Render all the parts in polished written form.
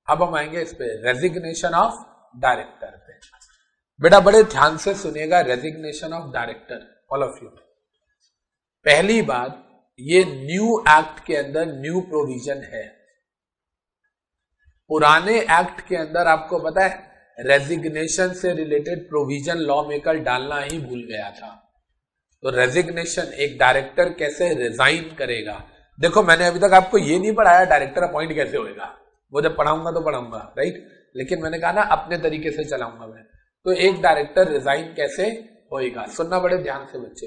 अब हम आएंगे इस पे, रेजिग्नेशन ऑफ डायरेक्टर पे। बेटा बड़े ध्यान से सुनिएगा, resignation of director all of you. पहली बात, ये न्यू एक्ट के अंदर न्यू प्रोविजन है। पुराने एक्ट के अंदर आपको पता है रेजिग्नेशन से रिलेटेड प्रोविजन लॉ मेकर डालना ही भूल गया था। तो रेजिग्नेशन, एक डायरेक्टर कैसे रिजाइन करेगा। देखो मैंने अभी तक आपको ये नहीं पढ़ाया डायरेक्टर अपॉइंट कैसे होएगा, वो जब पढ़ाऊंगा तो पढ़ाऊंगा, राइट। लेकिन मैंने कहा ना अपने तरीके से चलाऊंगा मैं। तो एक डायरेक्टर रिजाइन कैसे होएगा, सुनना बड़े ध्यान से बच्चे।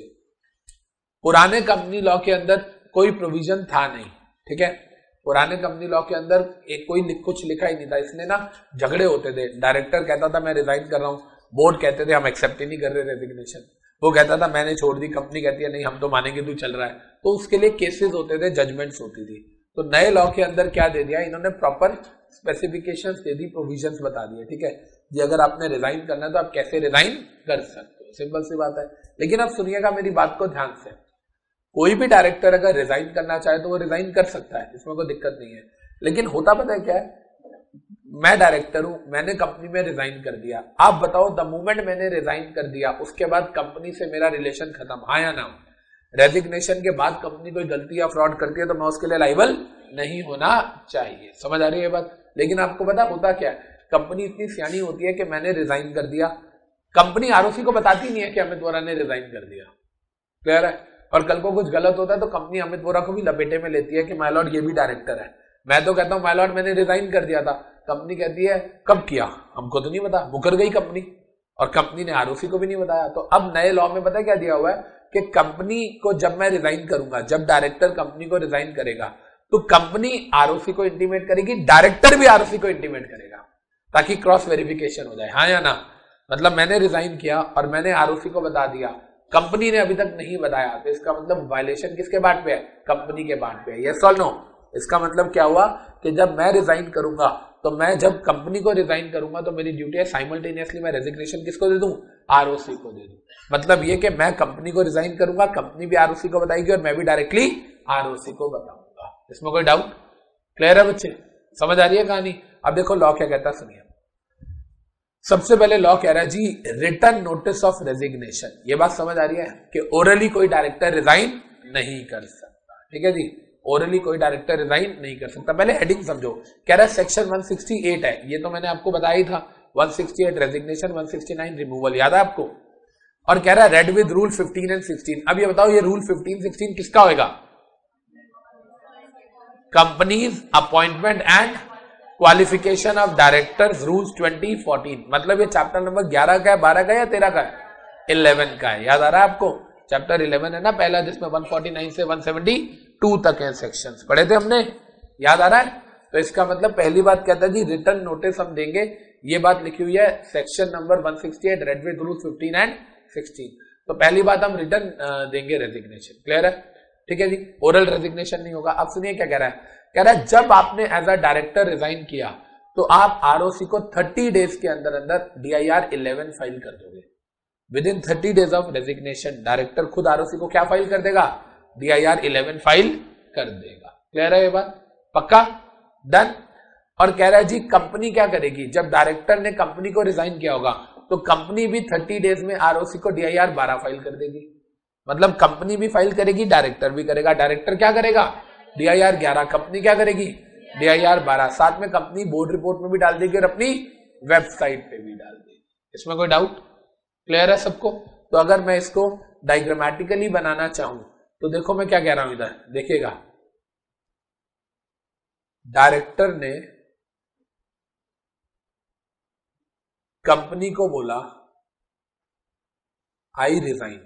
पुराने कंपनी लॉ के अंदर कोई प्रोविजन था नहीं, ठीक है। पुराने कंपनी लॉ के अंदर एक कोई कुछ लिखा ही नहीं था, इसलिए ना झगड़े होते थे। डायरेक्टर कहता था मैं रिजाइन कर रहा हूं, बोर्ड कहते थे हम एक्सेप्ट ही नहीं कर रहे रेजिग्नेशन। वो कहता था मैंने छोड़ दी, कंपनी कहती है नहीं हम तो मानेंगे तू चल रहा है। तो उसके लिए केसेस होते थे, जजमेंट्स होती थी। तो नए लॉ के अंदर क्या दे दिया इन्होंने, प्रॉपर स्पेसिफिकेशंस दे दी, प्रोविजंस बता दिए, ठीक है जी। अगर आपने रिजाइन करना है तो आप कैसे रिजाइन कर सकते हो, सिंपल सी बात है। लेकिन अब सुनिएगा मेरी बात को ध्यान से, कोई भी डायरेक्टर अगर रिजाइन करना चाहे तो वो रिजाइन कर सकता है, इसमें कोई दिक्कत नहीं है। लेकिन होता पता है क्या है, मैं डायरेक्टर हूं, मैंने कंपनी में रिजाइन कर दिया। आप बताओ द मोमेंट मैंने रिजाइन कर दिया उसके बाद कंपनी से मेरा रिलेशन खत्म, हाँ या ना। रेजिग्नेशन के बाद कंपनी कोई गलती या फ्रॉड करती है तो मैं उसके लिए लाइबल नहीं होना चाहिए, समझ आ रही है बात। लेकिन आपको पता होता क्या है, कंपनी इतनी सियानी होती है कि मैंने रिजाइन कर दिया, कंपनी आरओसी को बताती नहीं है कि अमित वोरा ने रिजाइन कर दिया, क्लियर है। और कल को कुछ गलत होता है तो कंपनी अमित वोरा को भी लपेटे में लेती है कि माय लॉर्ड ये भी डायरेक्टर है। मैं तो कहता हूं माय लॉर्ड मैंने रिजाइन कर दिया था, कंपनी कहती है कब किया, हमको तो नहीं पता, मुकर गई कंपनी, और कंपनी ने आरओसी को भी नहीं बताया। तो अब नए लॉ में पता क्या दिया हुआ है कि कंपनी को जब मैं रिजाइन करूंगा, जब डायरेक्टर कंपनी को रिजाइन करेगा तो कंपनी आरओसी को इंटीमेट करेगी, डायरेक्टर भी आरओसी को इंटीमेट करेगा, ताकि क्रॉस वेरिफिकेशन हो जाए, हाँ या ना। मतलब मैंने रिजाइन किया और मैंने आरओसी को बता दिया, कंपनी ने अभी तक नहीं बताया, तो इसका मतलब वायलेशन किसके बात पे है, कंपनी के बात पे है, यस और नो। इसका मतलब क्या हुआ कि जब मैं रिजाइन करूंगा तो मैं जब कंपनी को रिजाइन करूंगा तो मेरी ड्यूटी है साइमल्टेनियसली मैं रेजिग्नेशन किसको दे दूं, आरओसी को दे दूं। मतलब ये कि मैं कंपनी को रिजाइन करूंगा, कंपनी भी आरओसी को बताएगी और मैं भी डायरेक्टली आरओसी को बताऊंगा। इसमें कोई डाउट, क्लियर है बच्चे, समझ आ रही है कहानी। अब देखो लॉ क्या कहता है, सुनिए। सबसे पहले लॉ कह रहा है जी रिटर्न नोटिस ऑफ रेजिग्नेशन। ये बात समझ आ रही है कि ओरली कोई डायरेक्टर रिजाइन नहीं कर सकता, ठीक है जी, ओरली कोई डायरेक्टर रिजाइन नहीं कर सकता। पहले हेडिंग समझो, कह रहा है सेक्शन 168 है, ये तो मैंने आपको बताया ही था, 168 रेजिग्नेशन, 169 रिमूवल, याद है आपको। और कह रहा है रेड विद रूल 15 एंड 16। अब ये बताओ ये रूल 15 16 किसका होगा, companies appointment and qualification of directors rules 2014। मतलब ये चैप्टर नंबर 11 का है, 12 का या 13 का है, 11 का है, याद आ रहा है आपको। चैप्टर 11 है ना पहला, जिसमें 149 से 172 तक है सेक्शंस, पढ़े थे हमने, याद आ रहा है। तो इसका मतलब पहली बात कहता है जी रिटर्न नोटिस हम देंगे, ये बात लिखी हुई है section number 168 read with rule 15 and 16। तो पहली बात हम रिटर्न देंगे रेजिग्नेशन, क्लियर है, ठीक है जी, ओरल रेजिग्नेशन नहीं होगा। अब सुनिए क्या कह रहा है, कह रहा है जब आपने एज अ डायरेक्टर रिजाइन किया तो आप आरओसी को 30 डेज के अंदर अंदर DIR 11 फाइल कर दोगे। Within 30 days of resignation director खुद आरओसी को क्या फाइल कर देगा, DIR 11 फाइल कर देगा, क्लियर है ये बात, पक्का, डन। और कह रहा है जी कंपनी क्या करेगी, जब डायरेक्टर ने कंपनी को रिजाइन किया होगा तो कंपनी भी 30 डेज में आरओसी को DIR 12 फाइल कर देगी। मतलब कंपनी भी फाइल करेगी, डायरेक्टर भी करेगा। डायरेक्टर क्या करेगा, DIR 11, कंपनी क्या करेगी, DIR 12। साथ में कंपनी बोर्ड रिपोर्ट में भी डाल देगी और अपनी वेबसाइट पे भी डाल देगी। इसमें कोई डाउट, क्लियर है सबको। तो अगर मैं इसको डायग्रामेटिकली बनाना चाहूं तो देखो मैं क्या कह रहा हूं, इधर देखिएगा, डायरेक्टर ने कंपनी को बोला आई रिजाइन,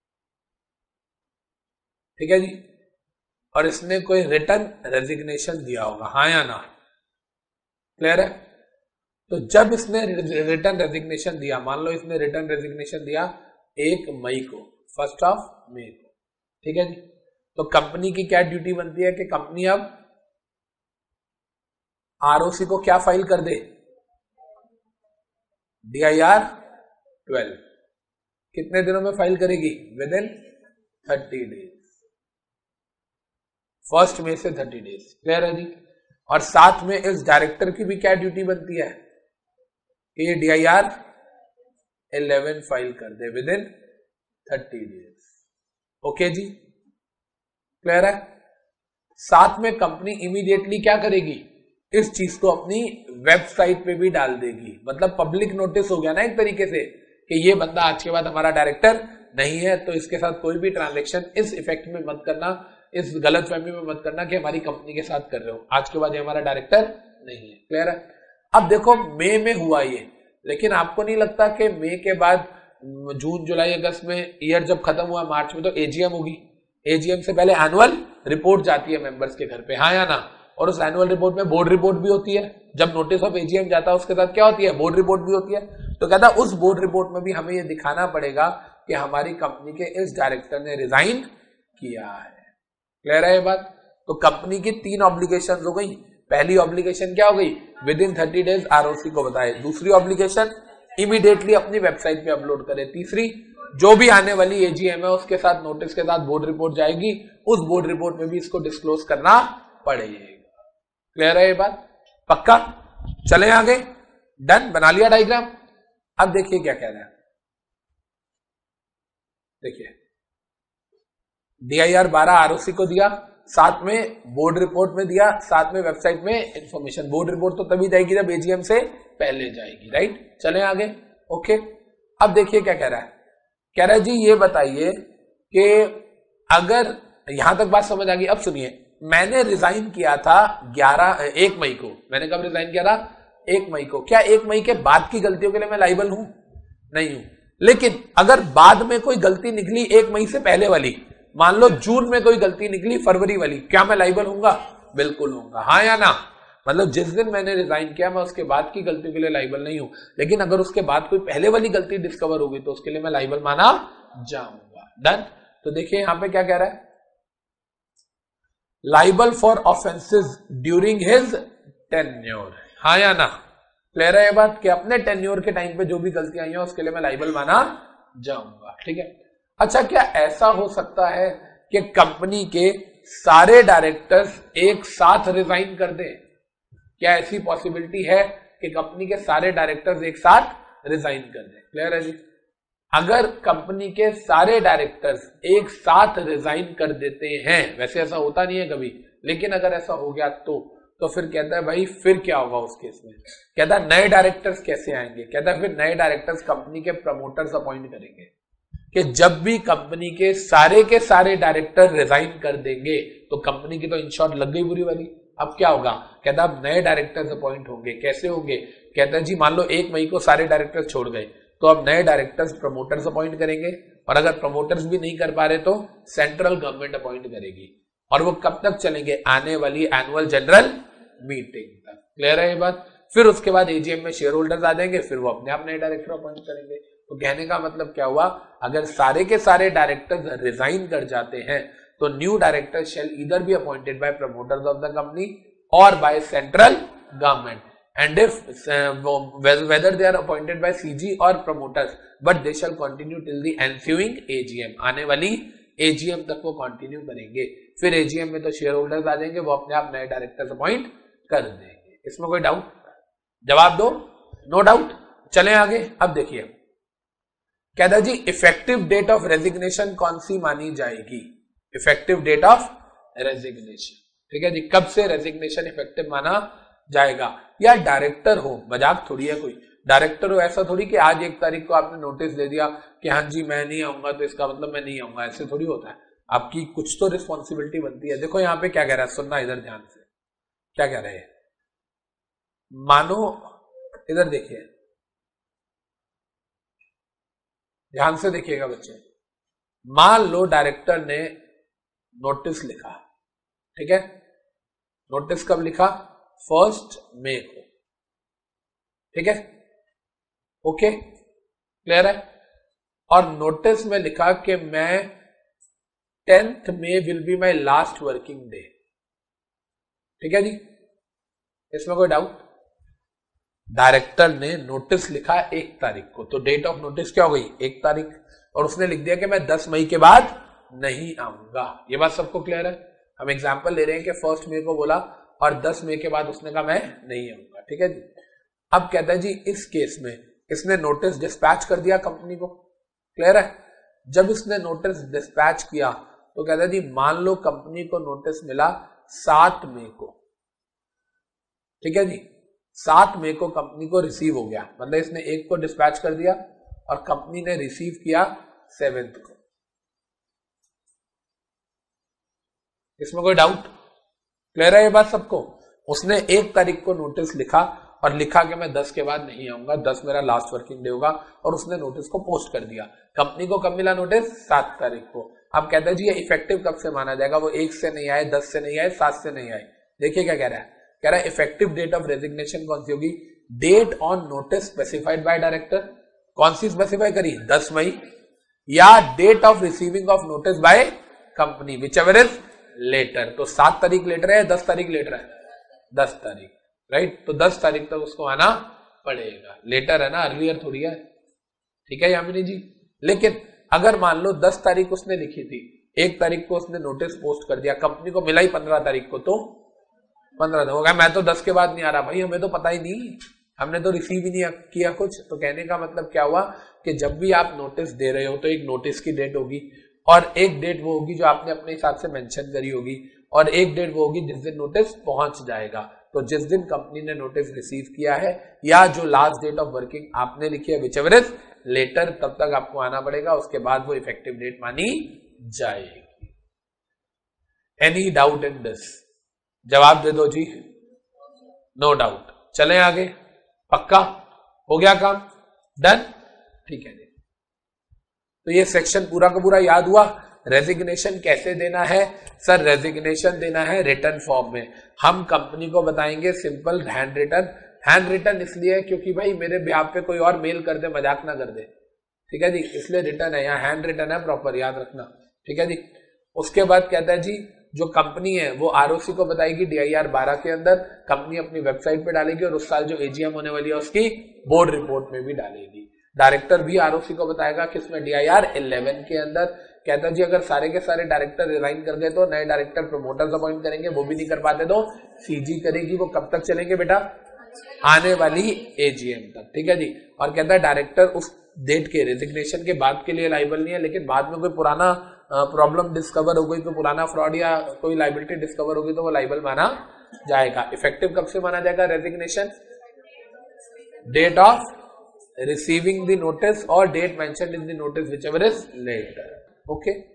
ठीक है जी, और इसने कोई रिटर्न रेजिग्नेशन दिया होगा, हाँ या ना, क्लियर है। तो जब इसने रिटर्न रेजिग्नेशन दिया, मान लो इसने रिटर्न रेजिग्नेशन दिया 1 मई को, 1 मई को, ठीक है जी, तो कंपनी की क्या ड्यूटी बनती है कि कंपनी अब आरओसी को क्या फाइल कर दे, DIR 12। कितने दिनों में फाइल करेगी, विद इन 30 डेज, 1 मई से 30 डेज, क्लियर है जी। और साथ में इस डायरेक्टर की भी क्या ड्यूटी बनती है, ADIR 11 फाइल कर दे विद इन 30 डेज। ओके जी, क्लियर है। साथ में कंपनी इमीडिएटली क्या करेगी, इस चीज को अपनी वेबसाइट पे भी डाल देगी, मतलब पब्लिक नोटिस हो गया ना एक तरीके से कि ये बंदा आज के बाद हमारा डायरेक्टर नहीं है, तो इसके साथ कोई भी ट्रांजैक्शन इस इफेक्ट में मत करना, इस गलत फहमी में मत करना कि हमारी कंपनी के साथ कर रहे हो, आज के बाद ये हमारा डायरेक्टर नहीं है। क्लियर है। अब देखो मई में हुआ ये, लेकिन आपको नहीं लगता कि मई के बाद जून जुलाई अगस्त में ईयर जब खत्म हुआ मार्च में तो एजीएम होगी, एजीएम से पहले एनुअल रिपोर्ट जाती है मेंबर्स के घर पे, हाँ या ना, और उस एनुअल रिपोर्ट में बोर्ड रिपोर्ट भी होती है, जब नोटिस ऑफ एजीएम जाता है उसके साथ क्या होती है, बोर्ड रिपोर्ट भी होती है। तो कहता है उस बोर्ड रिपोर्ट में भी हमें ये दिखाना पड़ेगा कि हमारी कंपनी के इस डायरेक्टर ने रिजाइन किया है। क्लियर है ये बात। तो कंपनी की 3 ऑब्लिगेशन हो गई। पहली ऑब्लिगेशन क्या हो गई, विद इन 30 डेज आरओसी को बताए। दूसरी ऑब्लिगेशन इमीडिएटली अपनी वेबसाइट पे अपलोड करे। तीसरी, जो भी आने वाली एजीएम है उसके साथ नोटिस के साथ बोर्ड रिपोर्ट जाएगी, उस बोर्ड रिपोर्ट में भी इसको डिस्क्लोज करना पड़ेगा। क्लियर है ये बात, पक्का। चले आगे, डन, बना लिया डायग्राम। अब देखिए क्या कह रहा है, देखिए DIR 12 आरओसी को दिया, साथ में बोर्ड रिपोर्ट में दिया, साथ में वेबसाइट में इंफॉर्मेशन। बोर्ड रिपोर्ट तो तभी जाएगी जब एजीएम से पहले जाएगी, राइट। चले आगे, ओके। अब देखिए क्या कह रहा है, कह रहा है जी ये बताइए कि अगर यहां तक बात समझ आ गई। अब सुनिए, मैंने रिजाइन किया था 1 मई को। मैंने कब रिजाइन किया था, 1 मई को। क्या 1 मई के बाद की गलतियों के लिए मैं लाइबल हूं, नहीं हूं। लेकिन अगर बाद में कोई गलती निकली 1 मई से पहले वाली, मान लो जून में कोई गलती निकली फरवरी वाली, क्या मैं लाइबल होऊंगा, बिल्कुल होऊंगा, हाँ या ना। मतलब जिस दिन मैंने रिजाइन किया मैं उसके बाद की गलतियों के लिए लाइबल नहीं हूं, लेकिन अगर उसके बाद कोई पहले वाली गलती डिस्कवर होगी तो उसके लिए मैं लाइबल माना जाऊंगा। डन। तो देखिए यहां पे क्या कह रहा है, liable for offences during his tenure, हाँ या ना। क्लियर है ये बात कि अपने टेन्योर के टाइम पे जो भी गलतियां आई हैं उसके लिए मैं लाइबल माना जाऊंगा, ठीक है। अच्छा, क्या ऐसा हो सकता है कि कंपनी के सारे डायरेक्टर्स एक साथ रिजाइन कर दें? क्या ऐसी पॉसिबिलिटी है कि कंपनी के सारे डायरेक्टर्स एक साथ रिजाइन कर दें? क्लियर है जी। अगर कंपनी के सारे डायरेक्टर्स एक साथ रिजाइन कर देते हैं, वैसे ऐसा होता नहीं है कभी, लेकिन अगर ऐसा हो गया तो फिर कहता है भाई फिर क्या होगा उस केस में। कहता है नए डायरेक्टर्स कैसे आएंगे, कहता है फिर नए डायरेक्टर्स कंपनी के प्रमोटर्स अपॉइंट करेंगे। कि जब भी कंपनी के सारे डायरेक्टर रिजाइन कर देंगे तो कंपनी की तो इन शॉर्ट लग गई बुरी वाली। अब क्या होगा, कहता अब नए डायरेक्टर्स अपॉइंट होंगे। कैसे होंगे, कहता है जी मान लो 1 मई को सारे डायरेक्टर्स छोड़ गए तो अब नए डायरेक्टर्स प्रमोटर्स अपॉइंट करेंगे, और अगर प्रमोटर्स भी नहीं कर पा रहे तो सेंट्रल गवर्नमेंट अपॉइंट करेगी। और वो कब तक चलेंगे, आने वाली एनुअल जनरल मीटिंग तक। क्लियर है ये बात। फिर उसके बाद एजीएम में शेयर होल्डर्स आ जाएंगे, फिर वो अपने आप नए डायरेक्टर अपॉइंट करेंगे। तो कहने का मतलब क्या हुआ, अगर सारे के सारे डायरेक्टर्स रिजाइन कर जाते हैं तो new director shall either be appointed by promoters of the company or by central government, and if whether they are appointed by CG or promoters, but they shall continue till the ensuing AGM. आने वाली AGM तक वो continue करेंगे। फिर AGM में तो share holders आ जाएंगे, वो अपने आप नए डायरेक्टर्स अपॉइंट कर देंगे। इसमें कोई डाउट, जवाब दो, नो डाउट। चलें आगे। अब देखिए कहता जी इफेक्टिव डेट ऑफ रेजिग्नेशन कौन सी मानी जाएगी, इफेक्टिव डेट ऑफ रेजिग्नेशन, ठीक है जी। कब से रेजिग्नेशन इफेक्टिव माना जाएगा? या डायरेक्टर हो, मजाक थोड़ी है कोई, डायरेक्टर हो ऐसा थोड़ी कि आज 1 तारीख को आपने नोटिस दे दिया कि हाँ जी मैं नहीं आऊंगा तो इसका मतलब मैं नहीं आऊंगा, ऐसे थोड़ी होता है। आपकी कुछ तो रिस्पॉन्सिबिलिटी बनती है। देखो यहाँ पे क्या कह रहा है, सुनना इधर ध्यान से, क्या कह रहे हैं। मानो इधर देखिए, ध्यान से देखिएगा बच्चे। मान लो डायरेक्टर ने नोटिस लिखा, ठीक है, नोटिस कब लिखा, 1 मई को, ठीक है, ओके, क्लियर है। और नोटिस में लिखा कि मैं 10th May will be my last working day, ठीक है जी। इसमें कोई डाउट? डायरेक्टर ने नोटिस लिखा 1 तारीख को, तो डेट ऑफ नोटिस क्या हो गई, 1 तारीख, और उसने लिख दिया कि मैं 10 मई के बाद नहीं आऊंगा। ये बात सबको क्लियर है। हम एग्जांपल ले रहे हैं कि 1 मई को बोला और 10 मई के बाद उसने कहा मैं नहीं आऊंगा, ठीक है जी। अब कहता है जी इस केस में इसने नोटिस डिस्पैच कर दिया कंपनी को, क्लियर है। जब इसने नोटिस डिस्पैच किया तो कहता है जी मान लो कंपनी को नोटिस मिला 7 मई को, ठीक है जी, 7 मई को कंपनी को रिसीव हो गया, मतलब इसने 1 को डिस्पैच कर दिया और कंपनी ने रिसीव किया 7 को। इसमें कोई डाउट? क्लियर है ये बात सबको? उसने 1 तारीख को नोटिस लिखा और लिखा कि मैं 10 के बाद नहीं आऊंगा, 10 मेरा लास्ट वर्किंग डे होगा, और उसने नोटिस को पोस्ट कर दिया। कंपनी को कब मिला नोटिस? 7 तारीख को। अब कहता है जी ये इफेक्टिव कब से माना जाएगा? वो 1 से नहीं आए, 10 से नहीं आए, 7 से नहीं आए। देखिए क्या कह रहा है, कह रहा है इफेक्टिव डेट ऑफ रेजिग्नेशन कौन सी होगी? Date on notice specified by director. कौन सी स्पेसिफाई करी? 10 मई, या date of receiving of notice by company, whichever is later. तो 7 तारीख लेटर है, 10 तारीख लेटर है? 10 तारीख, राइट। तो 10 तारीख तक उसको आना पड़ेगा, लेटर है ना, अर्लियर थोड़ी है, ठीक है यामिनी जी। लेकिन अगर मान लो 10 तारीख उसने लिखी थी, 1 तारीख को उसने नोटिस पोस्ट कर दिया, कंपनी को मिला ही 15 तारीख को, तो 15 दिन हो गया, मैं तो 10 के बाद नहीं आ रहा भाई, हमें तो पता ही नहीं, हमने तो रिसीव ही नहीं किया कुछ। तो कहने का मतलब क्या हुआ कि जब भी आप नोटिस दे रहे हो तो एक नोटिस की डेट होगी और एक डेट वो होगी जो आपने अपने हिसाब से मेंशन करी होगी, और एक डेट वो होगी जिस दिन नोटिस पहुंच जाएगा। तो जिस दिन कंपनी ने नोटिस रिसीव किया है या जो लास्ट डेट ऑफ वर्किंग आपने लिखी है विच एवर इज लेटर, तब तक आपको आना पड़ेगा, उसके बाद वो इफेक्टिव डेट मानी जाएगी। Any doubt in this? जवाब दे दो जी, नो डाउट। चलें आगे, पक्का हो गया काम, डन, ठीक है जी। तो ये सेक्शन पूरा का पूरा याद हुआ। रेजिग्नेशन कैसे देना है? सर रेजिग्नेशन देना है रिटर्न फॉर्म में। हम कंपनी को बताएंगे simple hand return. Hand return इसलिए क्योंकि भाई मेरे बिहाफ पे कोई और मेल कर दे, मजाक ना कर दे, ठीक है जी, इसलिए रिटर्न है, यहाँ हैंड रिटर्न है, प्रॉपर याद रखना, ठीक है जी। उसके बाद कहता है जी जो कंपनी है वो आरओसी को बताएगी DIR 12 के अंदर, कंपनी अपनी वेबसाइट पे डालेगी और उस साल जो AGM होने वाली है उसकी बोर्ड रिपोर्ट में भी डालेगी। डायरेक्टर भी आरओसी को बताएगा किसमें? DIR 11 के अंदर। कहता है जी अगर सारे के सारे डायरेक्टर रिजाइन कर गए तो नए डायरेक्टर प्रमोटर्स अपॉइंट करेंगे, वो भी नहीं कर पाते तो CG करेगी। वो कब तक चलेंगे बेटा? आने वाली AGM तक, ठीक है जी। और कहता है डायरेक्टर उस डेट के रेजिग्नेशन के बाद के लिए लाइबल नहीं है, लेकिन बाद में कोई पुराना प्रॉब्लम डिस्कवर हो गई, कोई पुराना फ्रॉड या कोई लाइबिलिटी डिस्कवर होगी तो वो लाइबल माना जाएगा। इफेक्टिव कब से माना जाएगा resignation? Date of receiving the notice or date mentioned in the notice whichever is later, okay।